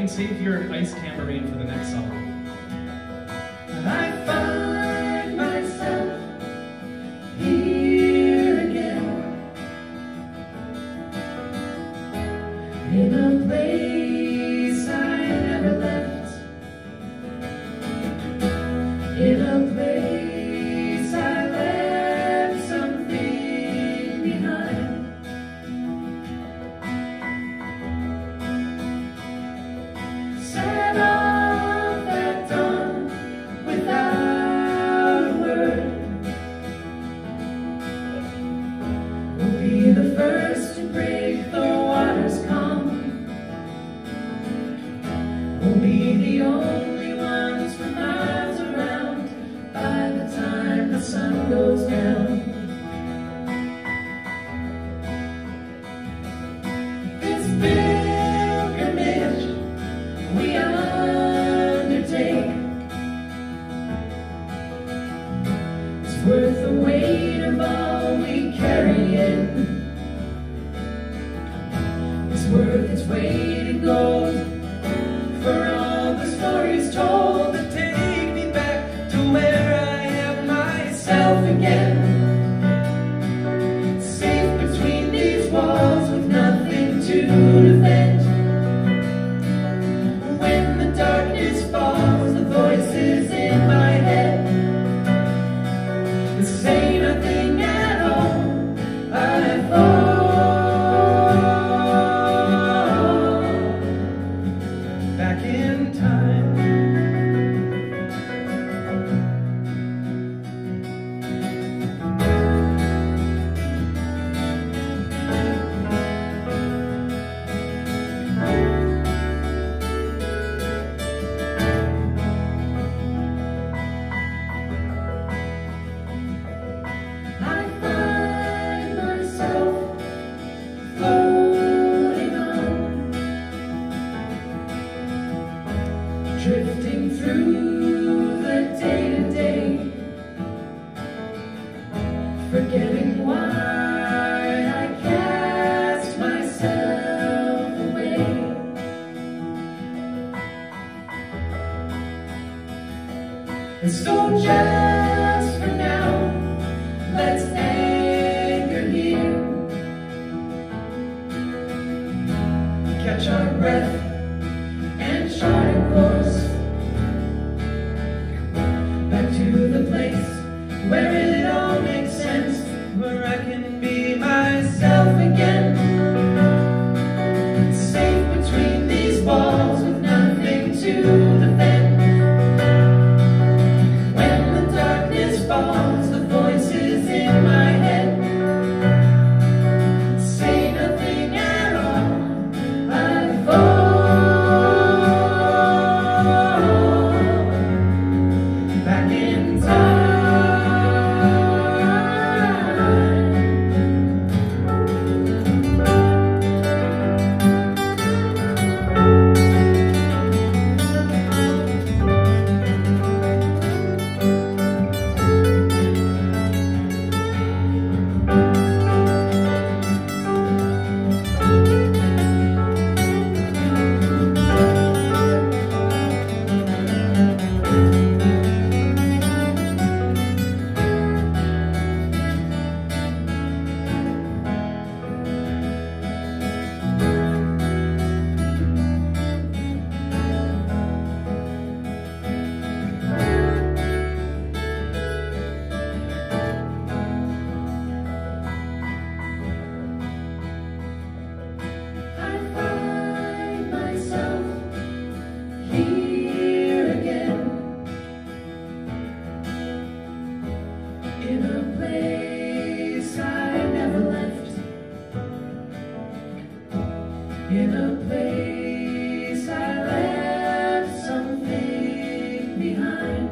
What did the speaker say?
save your ice tambourine for the next song. I find myself here again, in a place I never left, in a place I left something behind. Set off at dawn without a word, we'll be the first to break the water's calm. We'll be the only ones for miles around by the time the sun goes down. This pilgrimage we undertake is worth the weight of all we carry in. It's worth its weight in gold for all the stories told that take me back to where I am myself again. Safe between these walls with nothing to defend. When the darkness falls, the voices in my head say nothing at all. I fall back in time. I find myself floating on, drifting through the day-to-day, forgetting why I cast myself away. And so just for now, let's anchor here, catch our breath and chart a course back to the place where it all makes sense, where I can be myself again. Safe between these walls with nothing to defend. When the darkness falls, the voices in my head say nothing at all. I fall back in time. I find myself here again, in a place I never left, in a place I left something behind.